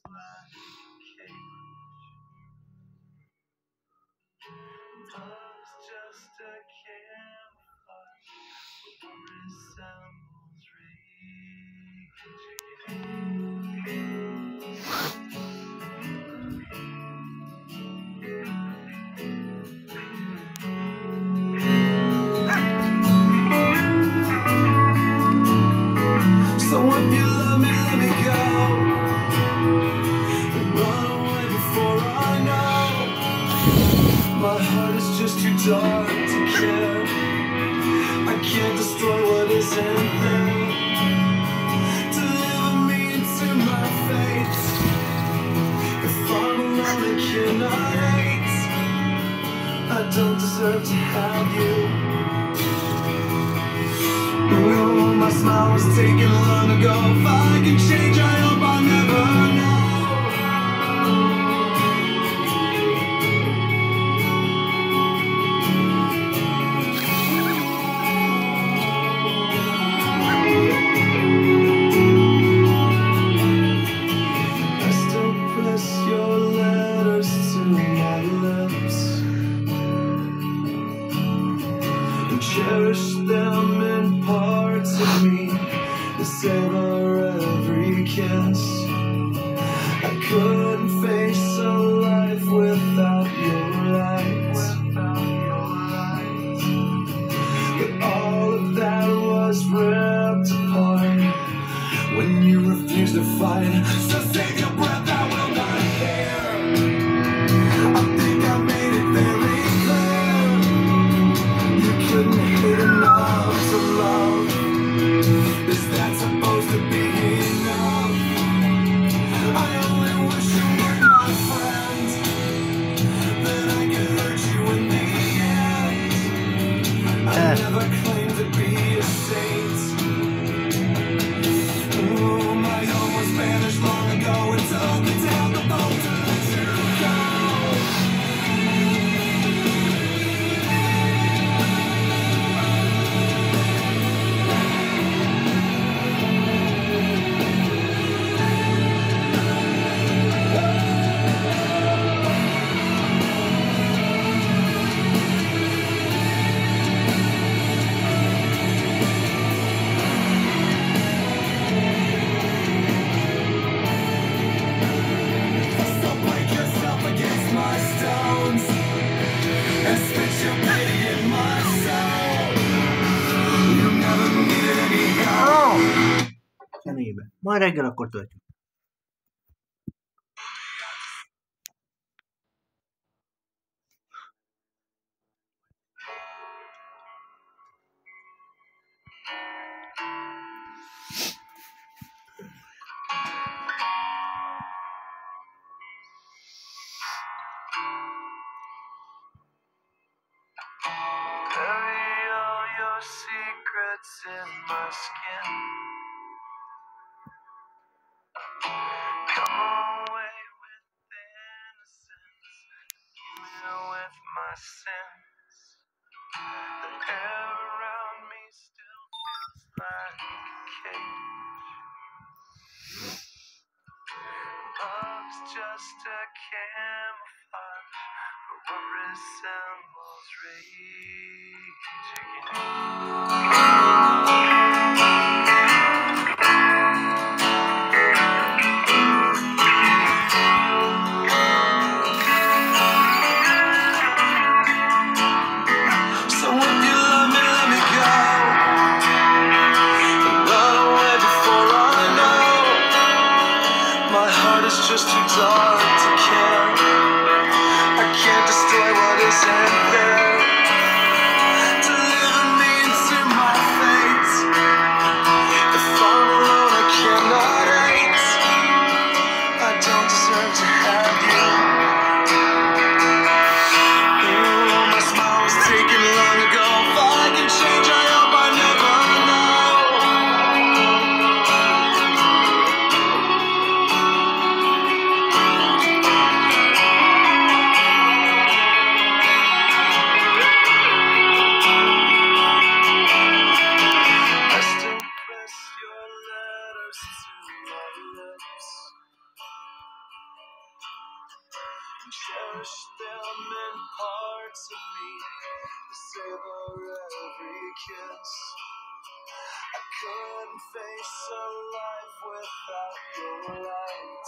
So if you love me, let me go and run away before I know. My heart is just too dark to care. I can't destroy what isn't there. Deliver me into my fate. If I'm alone, I cannot hate. I don't deserve to have you. Ooh, my smile was taken long ago. If I can change, I hope I'll never know. I still press your letters to my lips and cherish them in parts of me to savor every kiss. I couldn't face a life without your light. But all of that was ripped apart when you refused to fight. So save your breath, I will not hear. I think I made it very clear. You couldn't hate enough to love. Is that supposed to be enough? I only wish you were my friend. Then I could hurt you in the end. I never claimed to be a saint. Ooh, my home was vanished long ago. It took me down the boat to let you go. So break yourself against my stones and spit your pity in my soul. You never needed any help. Zenébe. Majd reggel akkor töltjük. Bury all your secrets in my skin. Come away with innocence, even with my sins. The air around me still feels like a cage. Love's just a camouflage for what resembles rage So if you love me, let me go and run away before I know. My heart is just too dark to care. I can't destroy what isn't there. Deliver me into my fate. If I'm alone, I cannot hate. I don't deserve to have you. Ooh, my smile was taken long ago. If I can change, I hope I never know. I couldn't face a life without your light.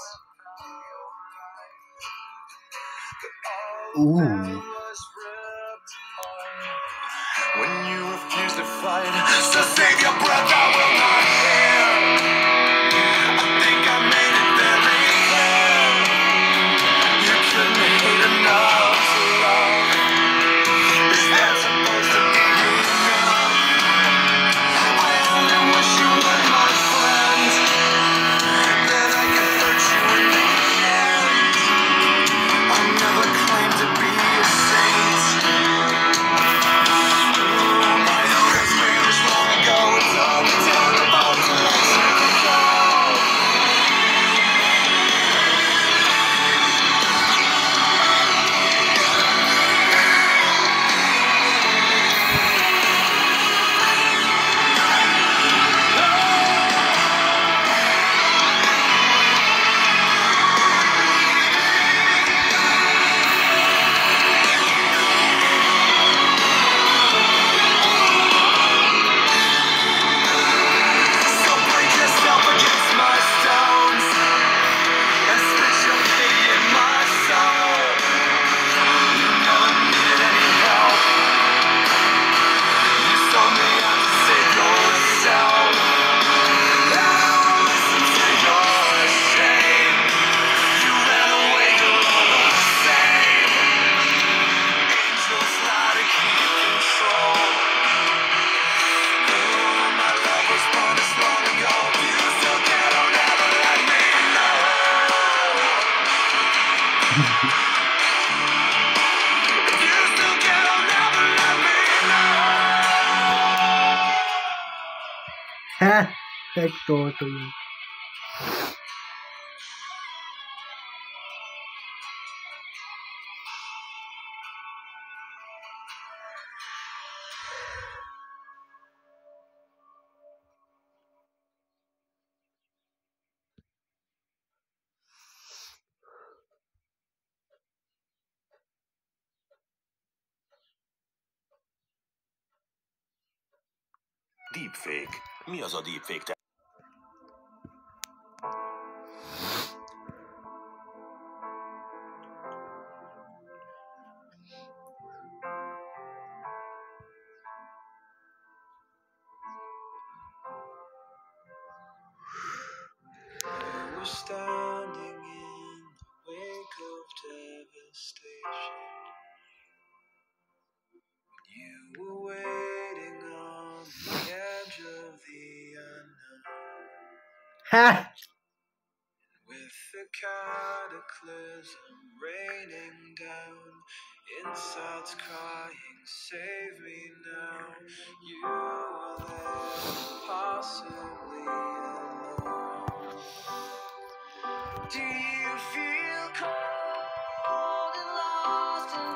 All of that was ripped apart when you refused to fight. So save your breath, I will not hear. I think I made it very clear. You couldn't hate enough to love. Is that supposed to be enough? I only wish you were my friend, that I could hurt you in the end. I never claimed to be a saint. My hope has vanished long ago. It's only time about to let you go. So break yourself against my stones and spit your pity in my soul. You never needed any help. You sold me out to save yourself. Now listen to your shame. You ran away, you're all the same. Angels lie to keep control. My love was promised long ago. You still care, don't ever let me know. You still care, don't ever let me know. Ha! That's so to you. Deepfake. Mi az a deepfake? We're standing in the wake of devastation. You were waiting on the edge of the unknown. Ha! With the cataclysm raining down, insides crying, save me now. You were there, possibly alone. Do you feel cold and lost in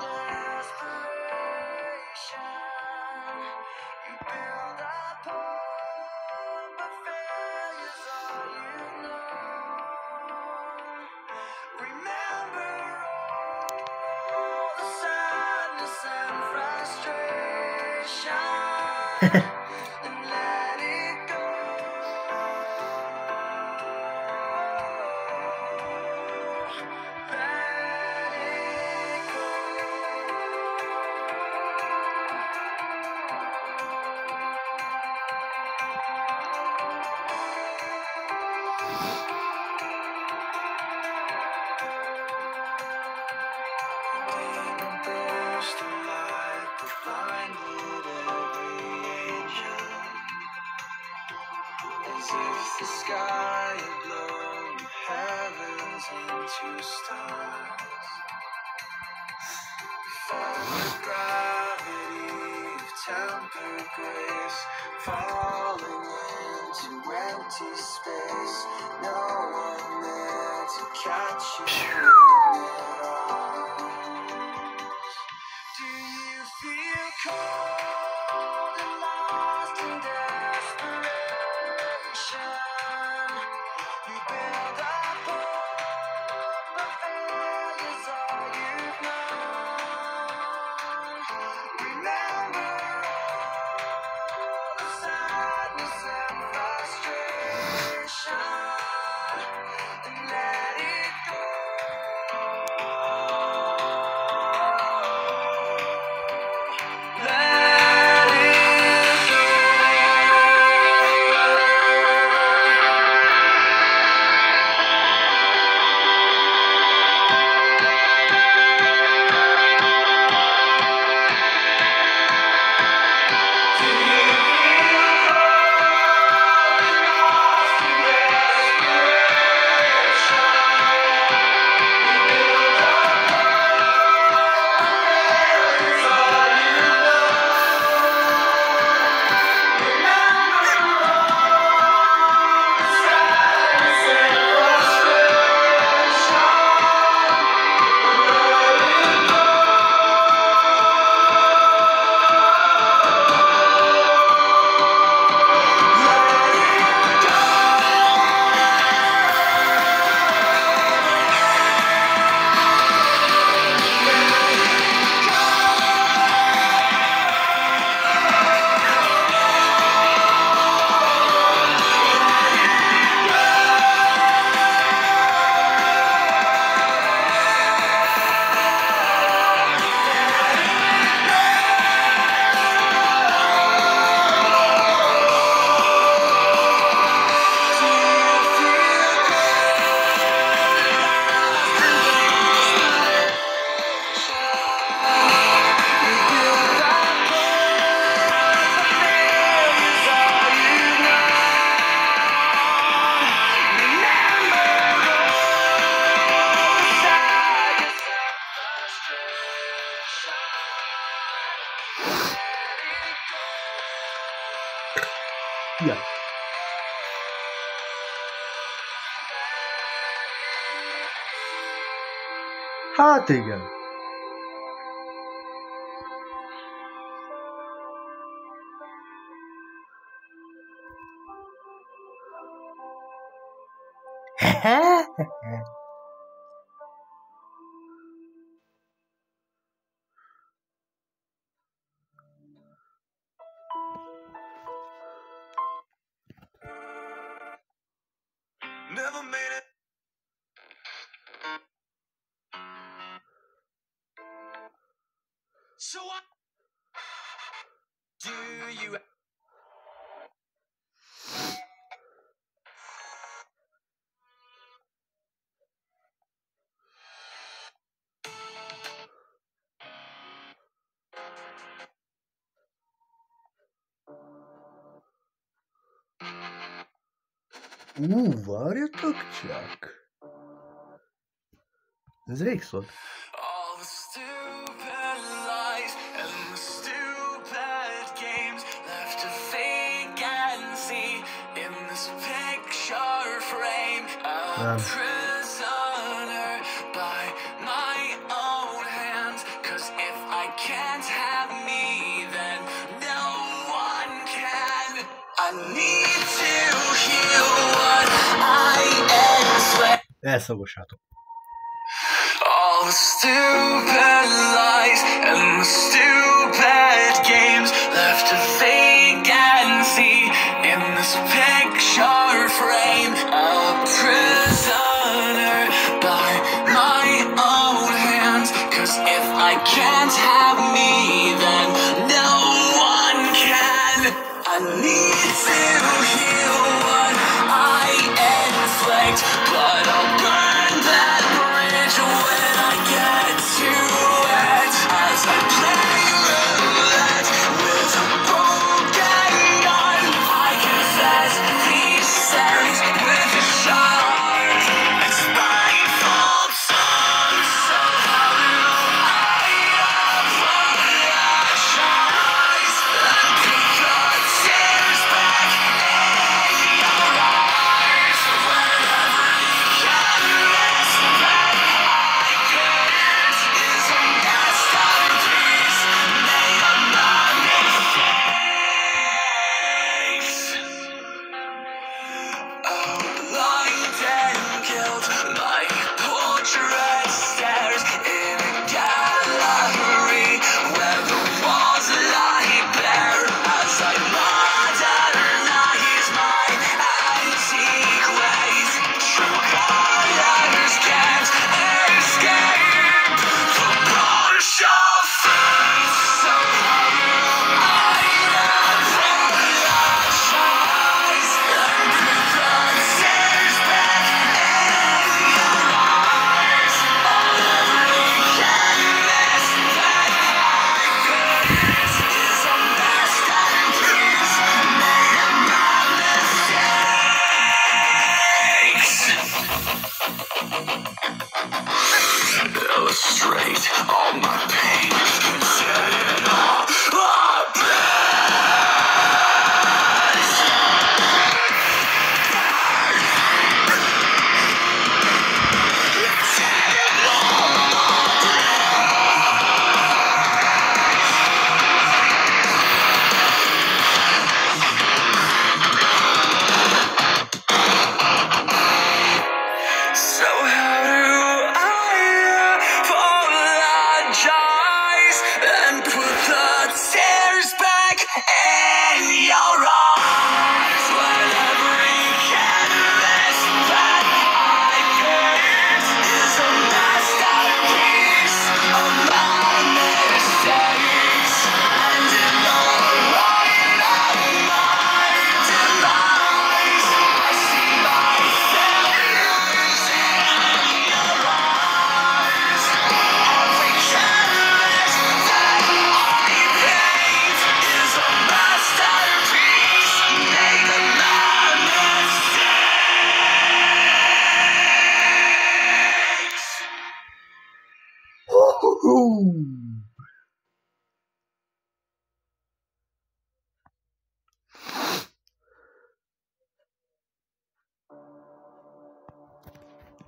desperation? You build up hope, but failure's all you know. Remember all the sadness and frustration, and let it go. Let it go. Demon burst of light that blinded every angel, as if the sky had blown the heavens into stars. We felt the gravity of tempered grace falling into empty space. No one there to catch you in their arms. Do you feel cold and lost in desperation? You build up hope, but failure's all you've known. Remember all Ja. Hát igen. Never made it. So what do you? Várjatok csak. Ez rég szólt. All the stupid lies and the stupid games left a vacancy in this picture frame. A prisoner by my own hands. 'Cause if I can't have me, then no one can. I need to heal what I expect. Elszagossátok. All the stupid lies and the stupid games left a vacancy in this picture frame. A prisoner by my own hands. 'Cause if I can't have me, then no one can. I need to heal what I inflict, but I'll burn that bridge when I get to it. As I play roulette with a broken gun, I confess these sins with a shot. It's my fault song, so how do I apologize? And pick your tears back in your eyes whenever you can.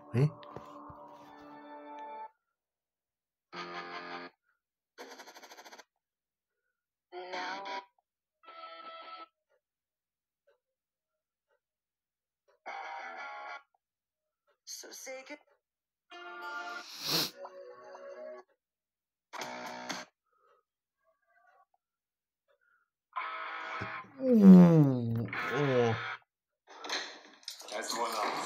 Mi? So say good. Oh. That's one off.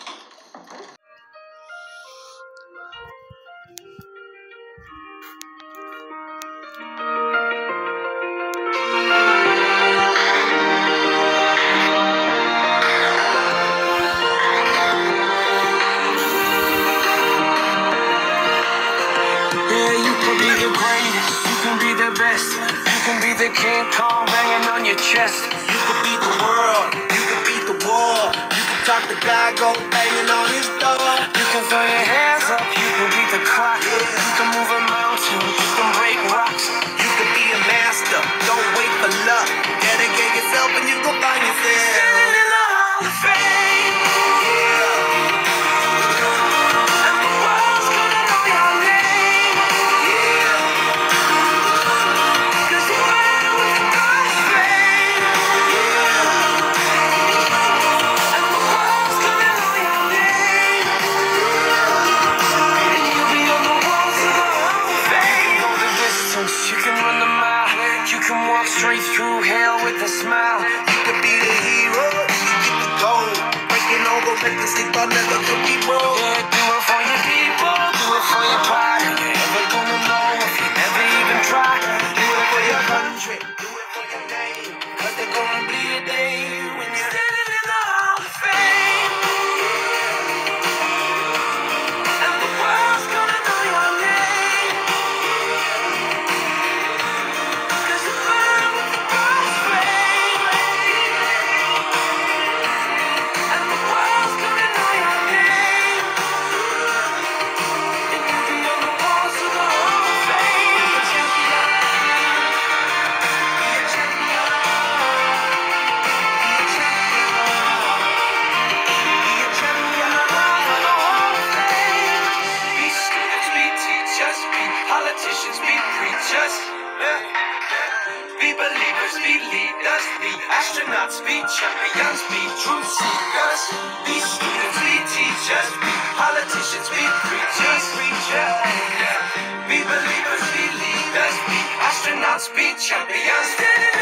Yeah, you can be the greatest, you can be the best, you can be the King Kong banging on your chest. You can beat the world, you can beat the war, you can talk to God, go banging on his door. You can throw your hands up, you can beat the clock, you can move a mountain, you can break rocks. You can be a master, don't wait for luck. Dedicate yourself and you go find yourself. Standing in the Hall of Fame, yeah. And the world's gonna know your name, yeah. 'Cause you ran with the God's fame, yeah. And the world's gonna know your name, and you'll be on the walls of the Hall of Fame. Go the distance, you can run the mile, you can walk straight through hell with a smile. You can be the hero, you can get the gold. Breaking all the records they thought never could be broke. Yeah, do it for your people, do it for your pride. You're never gonna know if you never even try. Do it for your country, do it for your name. 'Cause there's gonna be a day when you're standing in the Hall of Fame, and the world's gonna know your name. 'Cause you burn with the God's flame, and the world's gonna know your name, and you'll be on the walls of the Hall of Fame. Be a champion, be a champion, be a champion. Be a champion of the Hall of Fame. Be students, be teachers, be politicians, be preachers. Be believers, be leaders, be astronauts, be champions, be truth seekers. Be students, be teachers, be politicians, be preachers. Be believers, be leaders, be astronauts, be champions.